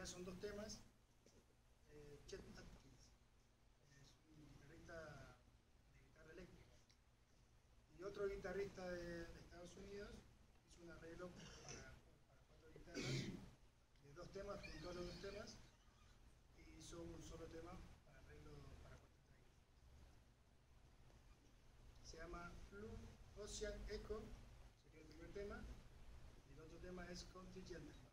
realidad son dos temas. Chet Atkins es un guitarrista de guitarra eléctrica. Y otro guitarrista de Estados Unidos hizo un arreglo para 4 guitarras, de 2 temas, juntó los 2 temas y hizo un solo tema para arreglo para 4 guitarras. Se llama Blue Ocean Echo, sería el primer tema, y el otro tema es Country Gentleman.